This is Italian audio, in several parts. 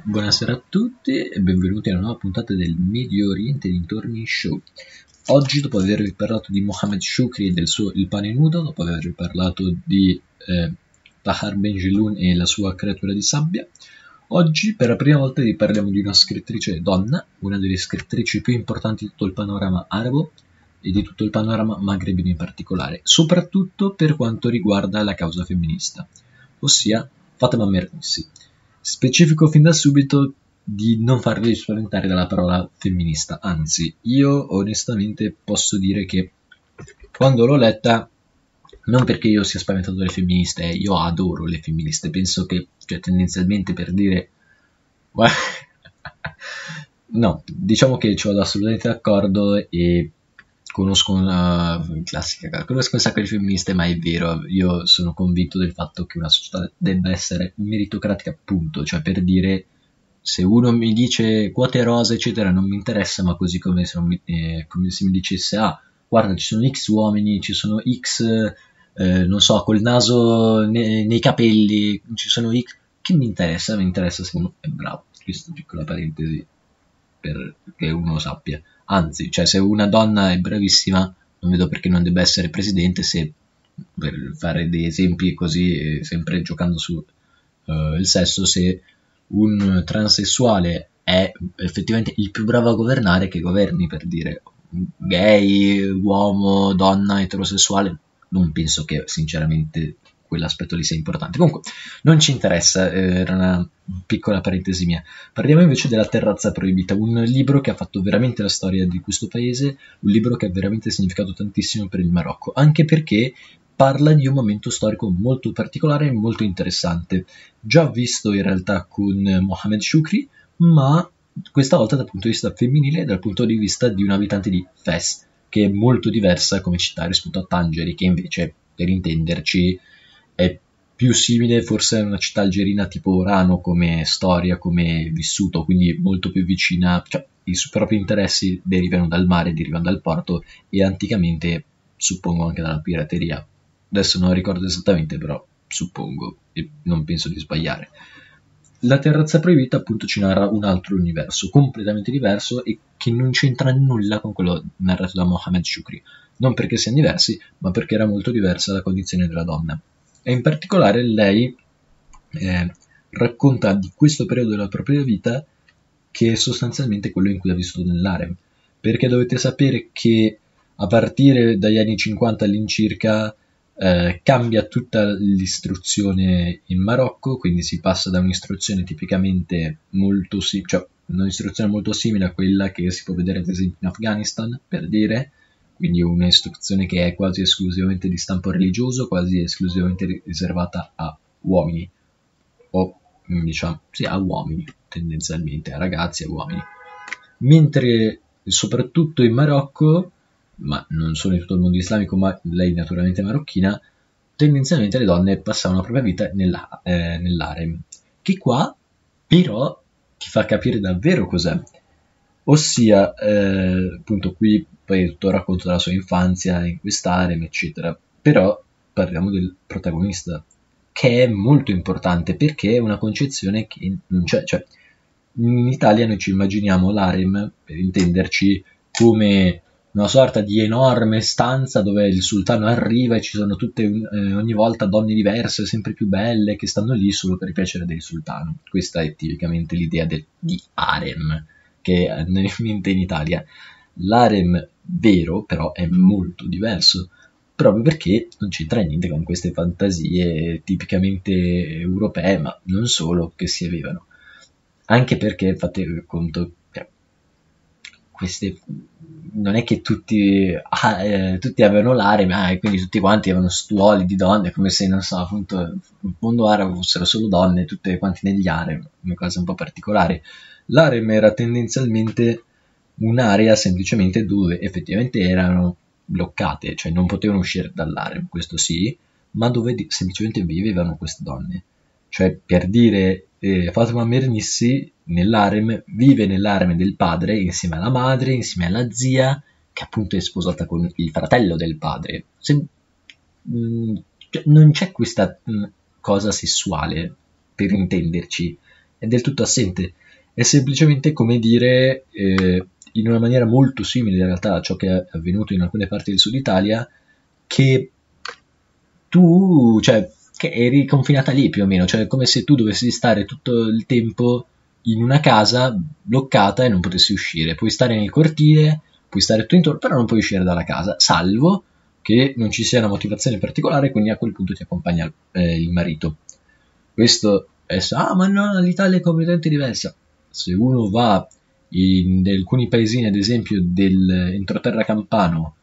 Buonasera a tutti e benvenuti a una nuova puntata del Medio Oriente dintorni show. Oggi, dopo avervi parlato di Mohammed Shukri e del suo Il pane nudo, dopo avervi parlato di Tahar Benjelloun e la sua creatura di sabbia, oggi per la prima volta vi parliamo di una scrittrice donna, una delle scrittrici più importanti di tutto il panorama arabo e di tutto il panorama magrebino in particolare, soprattutto per quanto riguarda la causa femminista, ossia Fatema Mernissi. Specifico fin da subito di non farvi spaventare dalla parola femminista, anzi, io onestamente posso dire che quando l'ho letta, non perché io sia spaventato dalle femministe, io adoro le femministe, penso che, cioè, tendenzialmente per dire... no, diciamo che ci vado assolutamente d'accordo e conosco una classica, conosco un sacco di femministe, ma è vero, io sono convinto del fatto che una società debba essere meritocratica, appunto, cioè per dire, se uno mi dice quote rosa, eccetera, non mi interessa, ma così come se, come se mi dicesse, guarda, ci sono X uomini, ci sono X, non so, col naso nei capelli, ci sono X, che mi interessa? Mi interessa se uno è bravo. Questa piccola parentesi perché uno sappia. Anzi, cioè, se una donna è bravissima, non vedo perché non debba essere presidente, se per fare dei esempi così, sempre giocando su il sesso, se un transessuale è effettivamente il più bravo a governare, che governi, per dire, gay, uomo, donna, eterosessuale, non penso che sinceramente quell'aspetto lì sia importante. Comunque, non ci interessa, era una piccola parentesi mia. Parliamo invece della Terrazza Proibita, un libro che ha fatto veramente la storia di questo paese, un libro che ha veramente significato tantissimo per il Marocco, anche perché parla di un momento storico molto particolare e molto interessante, già visto in realtà con Mohammed Shukri, ma questa volta dal punto di vista femminile e dal punto di vista di un abitante di Fes, che è molto diversa come città rispetto a Tangeri, che invece, per intenderci, è più simile forse a una città algerina tipo Orano come storia, come vissuto, quindi molto più vicina, cioè i suoi propri interessi derivano dal mare, derivano dal porto e anticamente suppongo anche dalla pirateria. Adesso non ricordo esattamente, però suppongo e non penso di sbagliare. La Terrazza Proibita appunto ci narra un altro universo completamente diverso e che non c'entra nulla con quello narrato da Mohammed Shukri, non perché siano diversi, ma perché era molto diversa la condizione della donna. E in particolare lei racconta di questo periodo della propria vita che è sostanzialmente quello in cui ha vissuto nell'harem, perché dovete sapere che a partire dagli anni 50 all'incirca cambia tutta l'istruzione in Marocco, quindi si passa da un'istruzione tipicamente molto cioè un'istruzione molto simile a quella che si può vedere ad esempio in Afghanistan, per dire, quindi un'istruzione che è quasi esclusivamente di stampo religioso, quasi esclusivamente riservata a uomini, o diciamo, sì, a uomini tendenzialmente, a ragazzi e uomini. Mentre soprattutto in Marocco, ma non solo in tutto il mondo islamico, ma lei naturalmente marocchina, tendenzialmente le donne passavano la propria vita nell'harem, che qua però ti fa capire davvero cos'è. Ossia, appunto qui poi tutto il racconto della sua infanzia in quest'harem, eccetera, però parliamo del protagonista, che è molto importante perché è una concezione che non c'è, cioè in Italia noi ci immaginiamo l'harem, per intenderci, come una sorta di enorme stanza dove il sultano arriva e ci sono tutte ogni volta donne diverse, sempre più belle, che stanno lì solo per il piacere del sultano. Questa è tipicamente l'idea di harem che nel mente in Italia. L'harem vero però è molto diverso, proprio perché non c'entra niente con queste fantasie tipicamente europee, ma non solo, che si avevano. Anche perché fate conto che queste non è che tutti avevano l'harem, e quindi tutti quanti avevano stuoli di donne, come se, non so, appunto, il mondo arabo fossero solo donne, tutte quanti negli harem, una cosa un po' particolare. L'harem era tendenzialmente un'area semplicemente dove effettivamente erano bloccate, cioè non potevano uscire dall'harem, questo sì, ma dove semplicemente vivevano queste donne. Cioè, per dire, Fatma Mernissi vive nell'harem del padre insieme alla madre, insieme alla zia, che appunto è sposata con il fratello del padre. Cioè, non c'è questa cosa sessuale, per intenderci. è del tutto assente. È semplicemente come dire, in una maniera molto simile in realtà a ciò che è avvenuto in alcune parti del sud Italia, che tu, cioè, che eri confinata lì più o meno, cioè come se tu dovessi stare tutto il tempo in una casa bloccata e non potessi uscire. Puoi stare nel cortile, puoi stare tutto intorno, però non puoi uscire dalla casa, salvo che non ci sia una motivazione particolare, quindi a quel punto ti accompagna il marito. Questo è, ma no, l'Italia è completamente diversa. Se uno va in alcuni paesini, ad esempio dell'entroterra campano,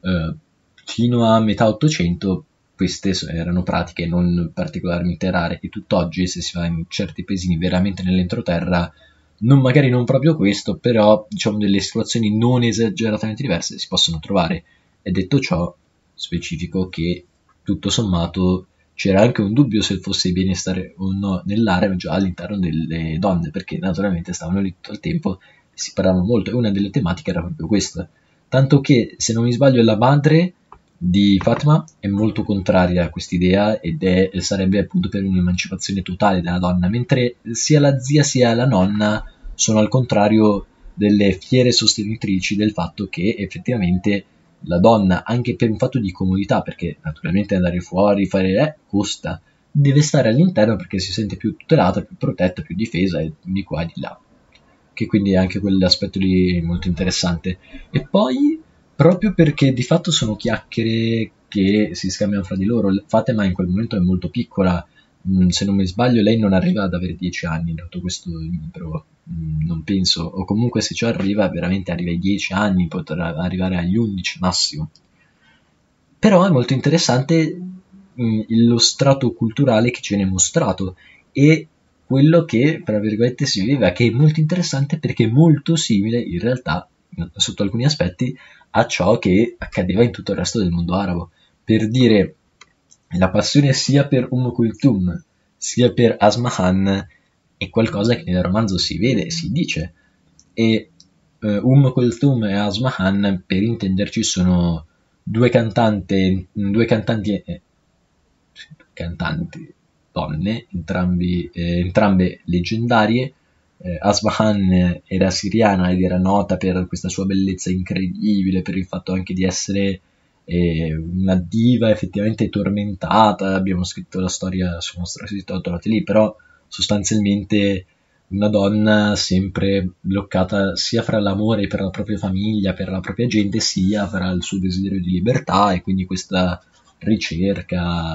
fino a metà 800, queste erano pratiche non particolarmente rare, e tutt'oggi se si va in certi paesini veramente nell'entroterra, magari non proprio questo, però diciamo delle situazioni non esageratamente diverse si possono trovare. E detto ciò, specifico che tutto sommato c'era anche un dubbio se fosse bene stare o no nell'area già all'interno delle donne, perché naturalmente stavano lì tutto il tempo e si parlavano molto, e una delle tematiche era proprio questa. Tanto che, se non mi sbaglio, la madre di Fatma è molto contraria a quest'idea ed sarebbe appunto per un'emancipazione totale della donna, mentre sia la zia sia la nonna sono al contrario delle fiere sostenitrici del fatto che effettivamente la donna, anche per un fatto di comodità, perché naturalmente andare fuori, fare costa, deve stare all'interno perché si sente più tutelata, più protetta, più difesa, e di qua e di là. Che quindi è anche quell'aspetto lì molto interessante. E poi, proprio perché di fatto sono chiacchiere che si scambiano fra di loro, Fatema in quel momento è molto piccola, se non mi sbaglio lei non arriva ad avere 10 anni, dato questo libro, non penso, o comunque se ci arriva veramente arriva ai 10 anni, potrà arrivare agli 11 massimo. Però è molto interessante lo strato culturale che ci viene mostrato e quello che, tra virgolette, si viveva, che è molto interessante perché è molto simile in realtà, sotto alcuni aspetti, a ciò che accadeva in tutto il resto del mondo arabo. Per dire, la passione sia per Kulthum sia per Asmahan è qualcosa che nel romanzo si vede e si dice. E Kulthum e Asmahan, per intenderci, sono due cantanti donne, entrambe leggendarie. Asmahan era siriana ed era nota per questa sua bellezza incredibile, per il fatto anche di essere una diva effettivamente tormentata. Abbiamo scritto la storia sul nostro sito, trovate lì, però sostanzialmente una donna sempre bloccata sia fra l'amore per la propria famiglia, per la propria gente, sia fra il suo desiderio di libertà e quindi questa ricerca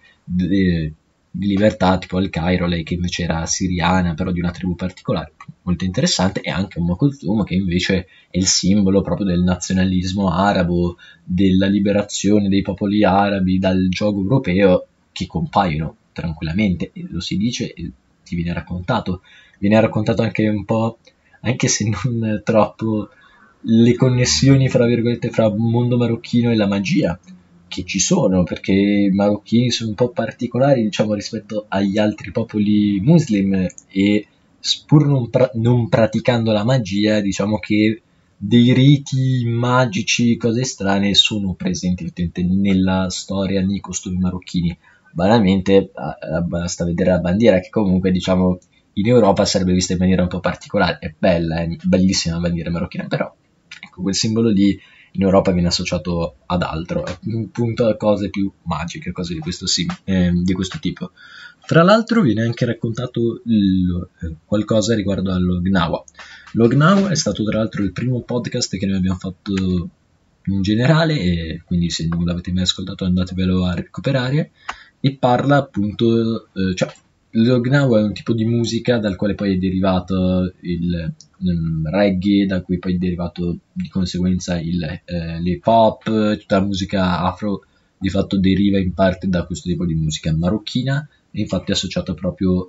di libertà, tipo al Cairo, lei che invece era siriana, però di una tribù particolare, molto interessante, e anche Kulthum che invece è il simbolo proprio del nazionalismo arabo, della liberazione dei popoli arabi dal giogo europeo, che compaiono tranquillamente, e lo si dice e ti viene raccontato anche un po', anche se non troppo, le connessioni fra virgolette fra mondo marocchino e la magia che ci sono, perché i marocchini sono un po' particolari, diciamo, rispetto agli altri popoli muslim, e pur non praticando la magia, diciamo che dei riti magici, cose strane, sono presenti nella storia, nei costumi marocchini. Banalmente, basta vedere la bandiera, che comunque, diciamo, in Europa sarebbe vista in maniera un po' particolare. È bella, è bellissima la bandiera marocchina, però ecco, quel simbolo lì in Europa viene associato ad altro, appunto a cose più magiche, cose di questo tipo. Tra l'altro viene anche raccontato qualcosa riguardo allo Gnawa. Lo Gnawa è stato tra l'altro il primo podcast che noi abbiamo fatto in generale, e quindi se non l'avete mai ascoltato andatevelo a recuperare, e parla appunto, cioè lo Gnawa è un tipo di musica dal quale poi è derivato il reggae, da cui poi è derivato di conseguenza l'hip hop, tutta la musica afro di fatto deriva in parte da questo tipo di musica marocchina, e infatti è associata proprio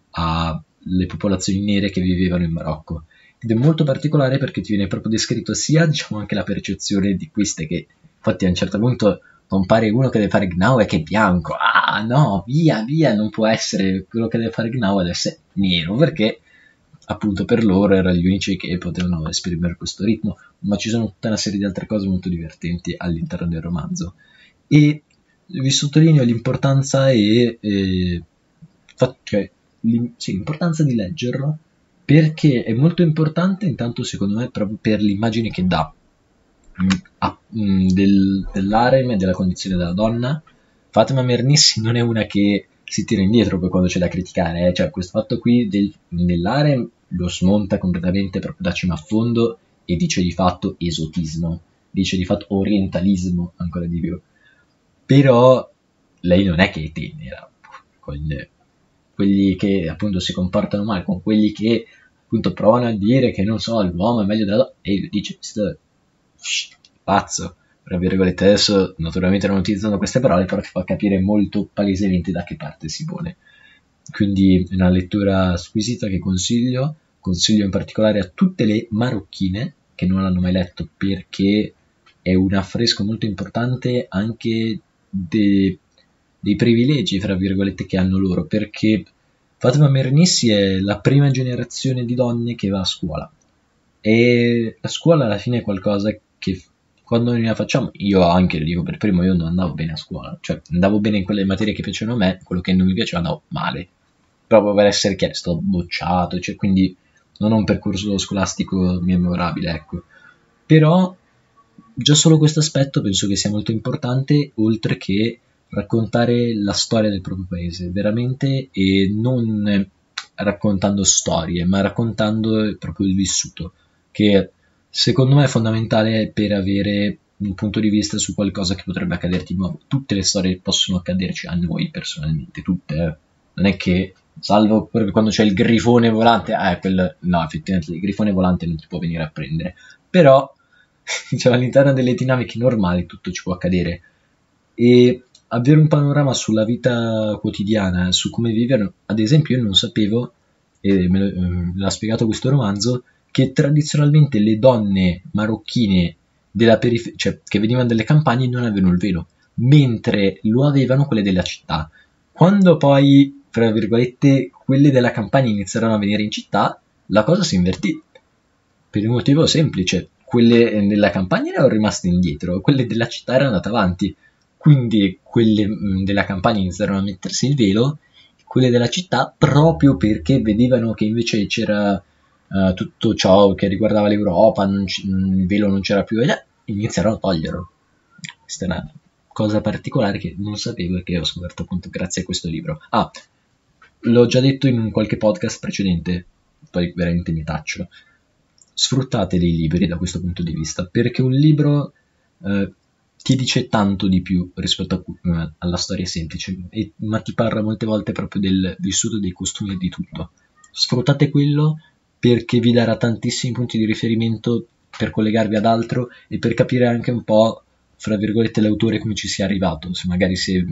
alle popolazioni nere che vivevano in Marocco. Ed è molto particolare perché ti viene proprio descritto sia, diciamo, anche la percezione di queste, che infatti a un certo punto compare uno che deve fare Gnawa e che è bianco. Ah no, via, non può essere, quello che deve fare Gnawa deve essere nero, perché appunto per loro erano gli unici che potevano esprimere questo ritmo. Ma ci sono tutta una serie di altre cose molto divertenti all'interno del romanzo, e vi sottolineo l'importanza cioè, l'importanza di leggerlo, perché è molto importante intanto secondo me proprio per l'immagine che dà dell'harem e della condizione della donna. Fatema Mernissi non è una che si tira indietro poi quando c'è da criticare, cioè questo fatto qui dell'harem lo smonta completamente proprio da cima a fondo e dice di fatto esotismo, dice di fatto orientalismo ancora di più. Però lei non è che è tenera con quelli che appunto si comportano male, con quelli che appunto provano a dire che non so, l'uomo è meglio della donna, e lui dice pazzo, tra virgolette. Adesso naturalmente non utilizzando queste parole, però ti fa capire molto palesemente da che parte si pone. Quindi è una lettura squisita che consiglio in particolare a tutte le marocchine che non l'hanno mai letto, perché è un affresco molto importante anche dei privilegi, fra virgolette, che hanno loro, perché Fatema Mernissi è la prima generazione di donne che va a scuola, e la scuola alla fine è qualcosa che quando noi la facciamo, io anche lo dico per primo, io non andavo bene a scuola, cioè andavo bene in quelle materie che piacevano a me, quello che non mi piaceva andavo male, proprio per essere chiaro, sto bocciato, cioè, quindi non ho un percorso scolastico memorabile, ecco. Però già solo questo aspetto penso che sia molto importante, oltre che raccontare la storia del proprio paese, veramente, e non raccontando storie, ma raccontando proprio il vissuto, che secondo me è fondamentale per avere un punto di vista su qualcosa che potrebbe accaderti di nuovo. Tutte le storie possono accaderci a noi personalmente, tutte. Non è che, salvo quando c'è il grifone volante, no, effettivamente il grifone volante non ti può venire a prendere, però diciamo, all'interno delle dinamiche normali tutto ci può accadere, e avere un panorama sulla vita quotidiana, su come vivono. Ad esempio io non sapevo, e me l'ha spiegato questo romanzo, che tradizionalmente le donne marocchine della cioè che venivano dalle campagne, non avevano il velo, mentre lo avevano quelle della città. Quando poi, tra virgolette, quelle della campagna iniziarono a venire in città, la cosa si invertì, per un motivo semplice: quelle della campagna erano rimaste indietro, quelle della città erano andate avanti, quindi quelle della campagna iniziarono a mettersi il velo, quelle della città, proprio perché vedevano che invece c'era tutto ciò che riguardava l'Europa, il velo non c'era più, iniziarono a toglierlo. Questa è una cosa particolare che non sapevo e che ho scoperto appunto grazie a questo libro. L'ho già detto in qualche podcast precedente, poi veramente mi taccio. Sfruttate dei libri da questo punto di vista, perché un libro ti dice tanto di più rispetto alla storia semplice, ma ti parla molte volte proprio del vissuto, dei costumi e di tutto. Sfruttate quello, perché vi darà tantissimi punti di riferimento per collegarvi ad altro e per capire anche un po', fra virgolette, l'autore come ci sia arrivato. Se magari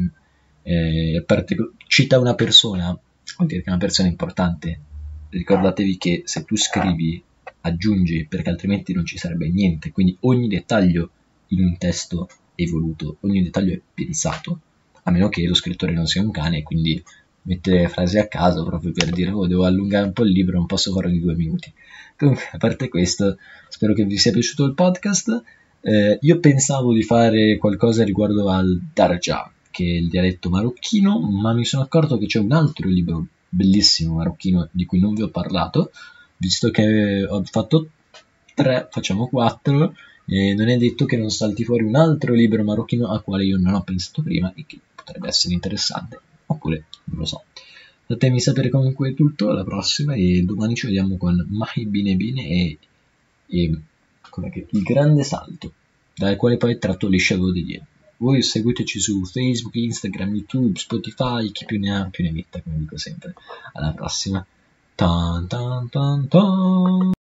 cita una persona, vuol dire che è una persona importante. Ricordatevi che se tu scrivi, aggiungi, perché altrimenti non ci sarebbe niente, quindi ogni dettaglio in un testo è voluto, ogni dettaglio è pensato, a meno che lo scrittore non sia un cane e quindi mette frasi a caso proprio per dire devo allungare un po' il libro, non posso farlo di 2 minuti. Comunque, a parte questo, spero che vi sia piaciuto il podcast. Io pensavo di fare qualcosa riguardo al Darja, che è il dialetto marocchino, ma mi sono accorto che c'è un altro libro bellissimo marocchino di cui non vi ho parlato, visto che ho fatto 3, facciamo 4, e non è detto che non salti fuori un altro libro marocchino a quale io non ho pensato prima e che potrebbe essere interessante, oppure non lo so. Fatemi sapere comunque tutto, alla prossima, e domani ci vediamo con Mahi Bine Bine e com'è che il grande salto, dal quale poi tratto le Shadow di Dio. Voi seguiteci su Facebook, Instagram, YouTube, Spotify, chi più ne ha più ne metta, come dico sempre. Alla prossima. Tan tan tan tan.